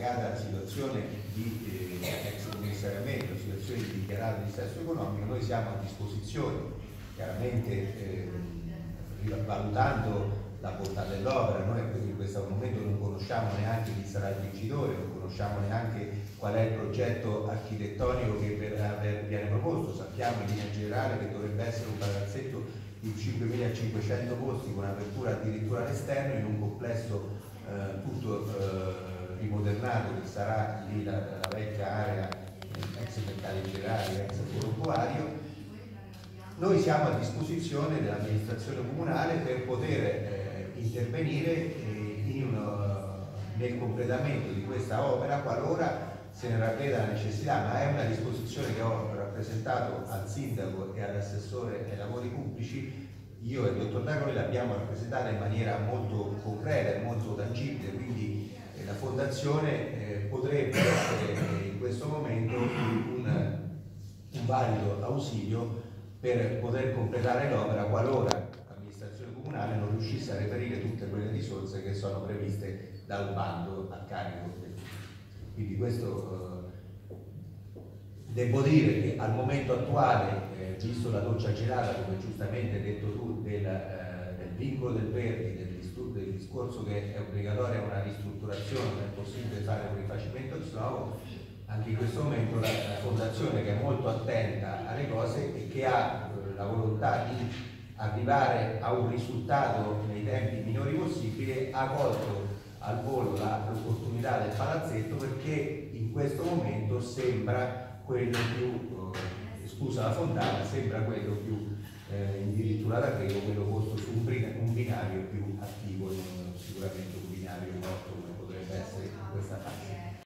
legata a situazioni di ex commissariamento, situazioni di dichiarato dissesto economico, noi siamo a disposizione, chiaramente valutando la portata dell'opera. Noi in questo momento non conosciamo neanche chi sarà il vincitore, non conosciamo neanche qual è il progetto architettonico che viene proposto. Sappiamo in linea generale che dovrebbe essere un palazzetto di 5.500 posti con apertura addirittura all'esterno in un complesso tutto rimodernato, che sarà lì la vecchia area ex Mercati Gerari, ex Ferroviario. Noi siamo a disposizione dell'amministrazione comunale per poter intervenire nel completamento di questa opera qualora se ne ravveda la necessità, ma è una disposizione che ho rappresentato al sindaco e all'assessore ai lavori pubblici. Io e il dottor D'Agoli l'abbiamo rappresentata in maniera molto concreta e molto tangibile, quindi la fondazione potrebbe essere in questo momento un valido ausilio per poter completare l'opera qualora l'amministrazione comunale non riuscisse a reperire tutte quelle risorse che sono previste dal bando a carico del. Quindi questo devo dire che al momento attuale, visto la doccia gelata, come giustamente hai detto tu, del vincolo del Verdi, del discorso che è obbligatoria una ristrutturazione, non è possibile fare un rifacimento di nuovo, anche in questo momento la fondazione, che è molto attenta alle cose e che ha la volontà di arrivare a un risultato nei tempi minori possibili, ha colto al volo l'opportunità del palazzetto, perché in questo momento sembra quello più, scusa la fondata, sembra quello più indirittura d'arrivo, quello posto su un binario più attivo, sicuramente un binario morto come potrebbe essere in questa fase.